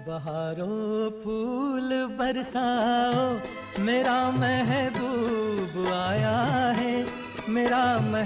बहारों फूल बरसाओ, मेरा महबूब आया है, मेरा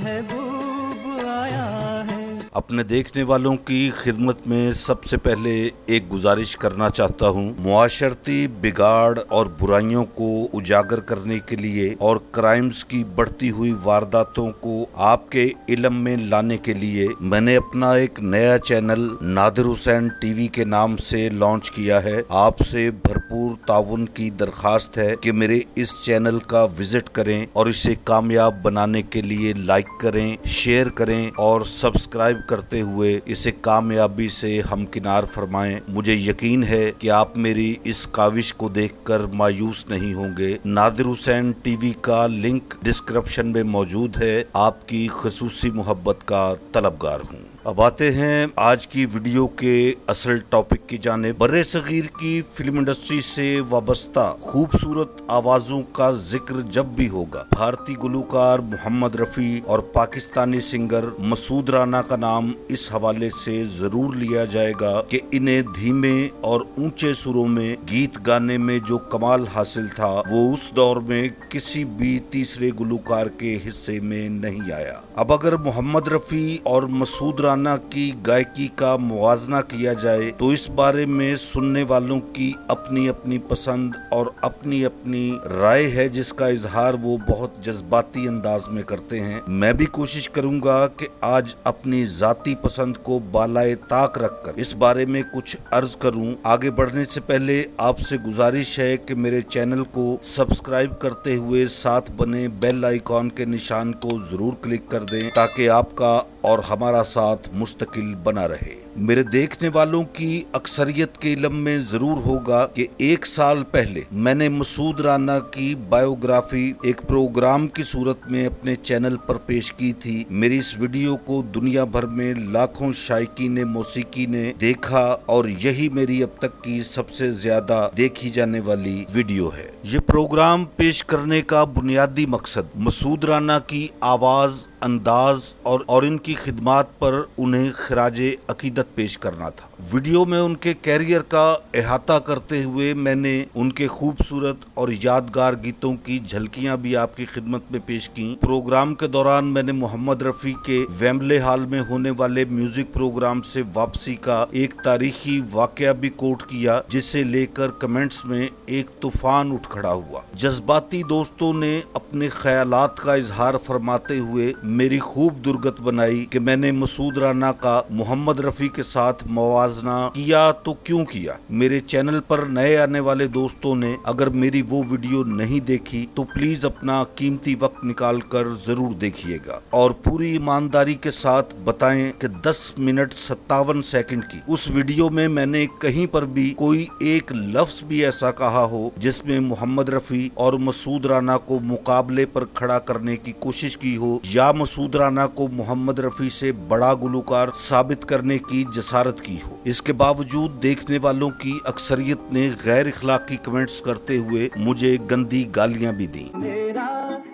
महबूब आया है। अपने देखने वालों की खिदमत में सबसे पहले एक गुजारिश करना चाहता हूँ। मुआशरती बिगाड़ और बुराइयों को उजागर करने के लिए और क्राइम्स की बढ़ती हुई वारदातों को आपके इल्म में लाने के लिए मैंने अपना एक नया चैनल नादिर हुसैन टीवी के नाम से लॉन्च किया है। आपसे भरपूर ताउन की दरखास्त है कि मेरे इस चैनल का विजिट करें और इसे कामयाब बनाने के लिए लाइक करें, शेयर करें और सब्सक्राइब करते हुए इसे कामयाबी से हमकिनार फरमाएं। मुझे यकीन है कि आप मेरी इस काविश को देखकर मायूस नहीं होंगे। नादिर हुसैन टीवी का लिंक डिस्क्रिप्शन में मौजूद है। आपकी खुसूसी मोहब्बत का तलबगार हूँ। अब आते हैं आज की वीडियो के असल टॉपिक की जानिब। बर्रे सगीर की फिल्म इंडस्ट्री से वाबस्ता खूबसूरत आवाजों का जिक्र जब भी होगा, भारतीय गुलूकार मोहम्मद रफी और पाकिस्तानी सिंगर मसूद राना का नाम इस हवाले से जरूर लिया जाएगा कि इन्हें धीमे और ऊंचे सुरों में गीत गाने में जो कमाल हासिल था वो उस दौर में किसी भी तीसरे गुलूकार के हिस्से में नहीं आया। अब अगर मोहम्मद रफी और मसूद राना की गायकी का मुवाजना किया जाए तो इस बारे में सुनने वालों की अपनी अपनी पसंद और अपनी अपनी राय है, जिसका इजहार वो बहुत जज्बाती अंदाज में करते हैं। मैं भी कोशिश करूंगा कि आज अपनी जाती पसंद को बालाए ताक रखकर इस बारे में कुछ अर्ज करूं। आगे बढ़ने से पहले आपसे गुजारिश है कि मेरे चैनल को सब्सक्राइब करते हुए साथ बने बेल आइकॉन के निशान को जरूर क्लिक कर दें ताकि आपका और हमारा साथ मुस्तकिल बना रहे। मेरे देखने वालों की अक्सरियत के इल्म में जरूर होगा कि 1 साल पहले मैंने मसूद राना की बायोग्राफी एक प्रोग्राम की सूरत में अपने चैनल पर पेश की थी। मेरी इस वीडियो को दुनिया भर में लाखों शायकीन मौसीकी ने देखा और यही मेरी अब तक की सबसे ज्यादा देखी जाने वाली वीडियो है। ये प्रोग्राम पेश करने का बुनियादी मकसद मसूद राना की आवाज, अंदाज और इनकी खिदमात पर उन्हें खिराजे अकीदत पेश करना था। वीडियो में उनके कैरियर का अहाता करते हुए मैंने उनके खूबसूरत और यादगार गीतों की झलकियां भी आपकी खिदमत में पेश की। प्रोग्राम के दौरान मैंने मोहम्मद रफी के वेम्बले हॉल में होने वाले म्यूजिक प्रोग्राम से वापसी का एक तारीखी वाकया भी कोट किया, जिसे लेकर कमेंट्स में एक तूफान उठ खड़ा हुआ। जज्बाती दोस्तों ने अपने ख्यालात का इजहार फरमाते हुए मेरी खूब दुर्गत बनाई कि मैंने मसूद राना का मोहम्मद रफी के साथ मुवाजना किया तो क्यों किया। मेरे चैनल पर नए आने वाले दोस्तों ने अगर मेरी वो वीडियो नहीं देखी तो प्लीज अपना कीमती वक्त निकाल कर जरूर देखिएगा और पूरी ईमानदारी के साथ बताएं कि 10 मिनट 57 सेकंड की उस वीडियो में मैंने कहीं पर भी कोई एक लफ्ज भी ऐसा कहा हो जिसमें मोहम्मद रफी और मसूद राना को मुकाबले पर खड़ा करने की कोशिश की हो या मसूद राना को मोहम्मद रफी से बड़ा गुलूकार साबित करने की जसारत की हो। इसके बावजूद देखने वालों की अक्सरियत ने गैर इखलाकी कमेंट्स करते हुए मुझे गंदी गालियां भी दी। मेरा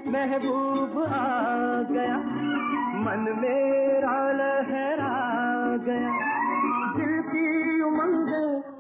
महबूब आ गया, मन मेरा लहरा गया, दिल की उमंग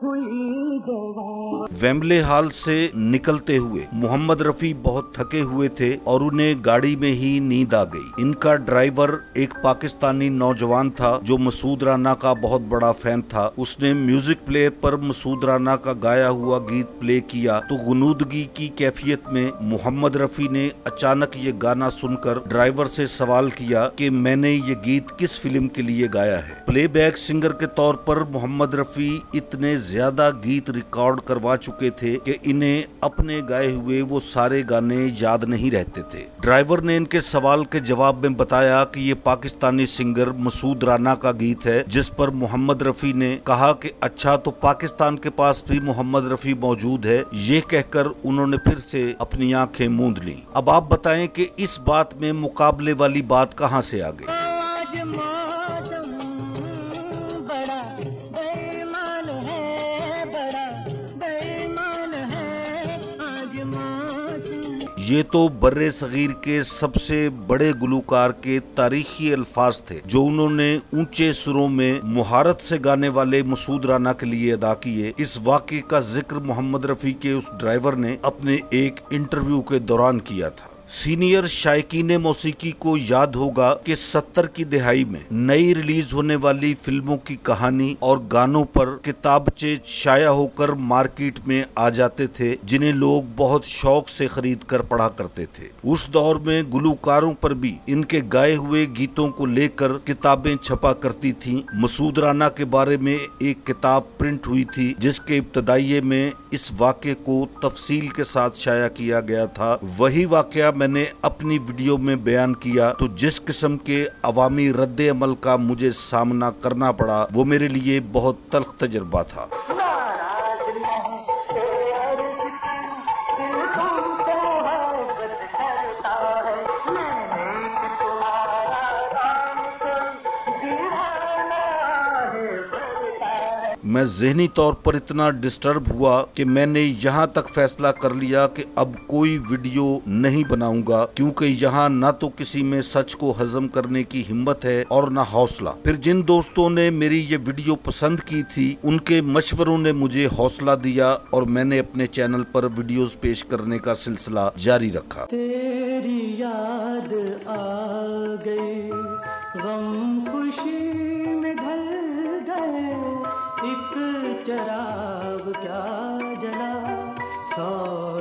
हुई जवान। वेम्बले हॉल से निकलते हुए मोहम्मद रफी बहुत थके हुए थे और उन्हें गाड़ी में ही नींद आ गई। इनका ड्राइवर एक पाकिस्तानी नौजवान था जो मसूद राना का बहुत बड़ा फैन था। उसने म्यूजिक प्लेयर पर मसूद राना का गाया हुआ गीत प्ले किया तो गुनूदगी की कैफियत में मोहम्मद रफी ने अचानक ये गाना सुनकर ड्राइवर से सवाल किया कि मैंने ये गीत किस फिल्म के लिए गाया है। प्लेबैक सिंगर के तौर पर मोहम्मद रफी इतने ज्यादा गीत रिकॉर्ड करवा चुके थे कि इन्हें अपने गाए हुए वो सारे गाने याद नहीं रहते थे। ड्राइवर ने इनके सवाल के जवाब में बताया कि ये पाकिस्तानी सिंगर मसूद राना का गीत है, जिस पर मोहम्मद रफी ने कहा कि अच्छा तो पाकिस्तान के पास भी मोहम्मद रफी मौजूद है। ये कहकर उन्होंने फिर से अपनी आंखें मूंद ली। अब आप बताएं कि इस बात में मुकाबले वाली बात कहां से आ गई। ये तो बर्रे सगीर के सबसे बड़े गुलूकार के तारीखी अल्फाज थे जो उन्होंने ऊंचे सुरों में मुहारत से गाने वाले मसूद राना के लिए अदा किए। इस वाक़े का जिक्र मोहम्मद रफी के उस ड्राइवर ने अपने एक इंटरव्यू के दौरान किया था। सीनियर शायकीन मौसीकी को याद होगा कि 70 की दिहाई में नई रिलीज होने वाली फिल्मों की कहानी और गानों पर किताबचे शाया होकर मार्केट में आ जाते थे जिन्हें लोग बहुत शौक से खरीद कर पढ़ा करते थे। उस दौर में गुलूकारों पर भी इनके गाए हुए गीतों को लेकर किताबें छपा करती थीं। मसूद राना के बारे में एक किताब प्रिंट हुई थी जिसके इब्तदाइये में इस वाक़े को तफसील के साथ शाया किया गया था। वही वाक़या मैंने अपनी वीडियो में बयान किया तो जिस किस्म के अवामी रद्द अमल का मुझे सामना करना पड़ा वो मेरे लिए बहुत तल्ख तजुर्बा था। मैं ज़हनी तौर पर इतना डिस्टर्ब हुआ कि मैंने यहाँ तक फैसला कर लिया कि अब कोई वीडियो नहीं बनाऊंगा, क्योंकि यहाँ ना तो किसी में सच को हजम करने की हिम्मत है और ना हौसला। फिर जिन दोस्तों ने मेरी ये वीडियो पसंद की थी उनके मशवरों ने मुझे हौसला दिया और मैंने अपने चैनल पर वीडियोस पेश करने का सिलसिला जारी रखा। तेरी याद आ गई, गम खुशी में ढल गए, एक चराग क्या जला, 100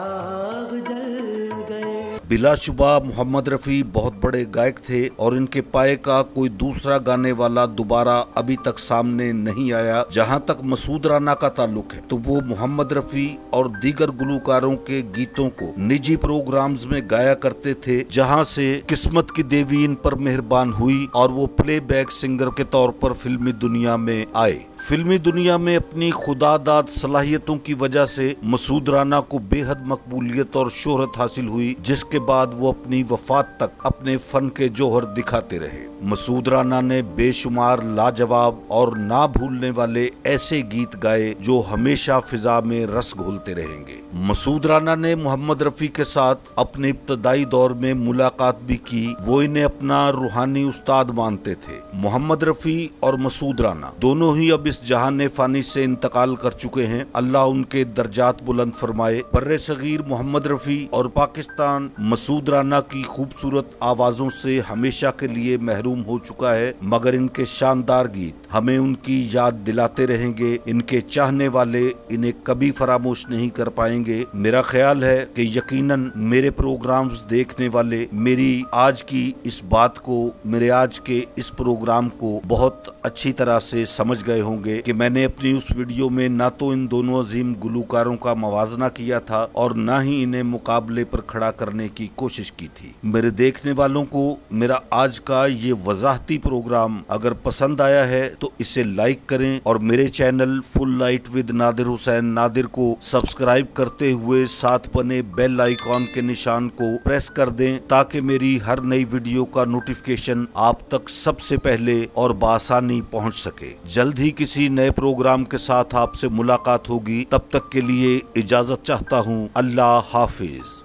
चराग जल गए। बिलाशुबा मोहम्मद रफी बहुत बड़े गायक थे और इनके पाए का कोई दूसरा गाने वाला दोबारा अभी तक सामने नहीं आया। जहां तक मसूद राना का ताल्लुक है तो वो मोहम्मद रफी और दीगर गुलूकारों के गीतों को निजी प्रोग्राम्स में गाया करते थे, जहां से किस्मत की देवी इन पर मेहरबान हुई और वो प्लेबैक सिंगर के तौर पर फिल्मी दुनिया में आए। फिल्मी दुनिया में अपनी खुदादाद सलाहियतों की वजह से मसूद राना को बेहद मकबूलियत और शोहरत हासिल हुई, जिसके बाद वो अपनी वफात तक अपने फन के जौहर दिखाते रहे। मसूद राना ने बेशुमार लाजवाब और ना भूलने वाले ऐसे गीत गाए जो हमेशा फिजा में रस घोलते रहेंगे। मसूद राना ने मोहम्मद रफी के साथ अपने इब्तदाई दौर में मुलाकात भी की। वो इन्हें अपना रूहानी उस्ताद मानते थे। मोहम्मद रफी और मसूद राना दोनों ही अब इस जहान फानी से इंतकाल कर चुके हैं। अल्लाह उनके दर्जात बुलंद फरमाए। बर्रे सगीर मोहम्मद रफी और पाकिस्तान मसूद राना की खूबसूरत आवाजों से हमेशा के लिए महरूम हो चुका है, मगर इनके शानदार गीत हमें उनकी याद दिलाते रहेंगे। इनके चाहने वाले इन्हें कभी फरामोश नहीं कर पाएंगे। मेरा ख्याल है कि यकीनन मेरे प्रोग्राम्स देखने वाले मेरी आज की इस बात को, मेरे आज के इस प्रोग्राम को बहुत अच्छी तरह से समझ गए होंगे कि मैंने अपनी उस वीडियो में ना तो इन दोनों अजीम गुलूकारों का मवाजना किया था और ना ही इन्हें मुकाबले पर खड़ा करने की कोशिश की थी। मेरे देखने वालों को मेरा आज का ये वजाहती प्रोग्राम अगर पसंद आया है तो इसे लाइक करें और मेरे channel full light with Nadir Hussain Nadir को सब्सक्राइब करते हुए साथ बने बेल आइकॉन के निशान को प्रेस कर दें ताकि मेरी हर नई वीडियो का नोटिफिकेशन आप तक सबसे पहले और बआसानी पहुंच सके। जल्द ही किसी नए प्रोग्राम के साथ आपसे मुलाकात होगी। तब तक के लिए इजाजत चाहता हूं। अल्लाह हाफिज।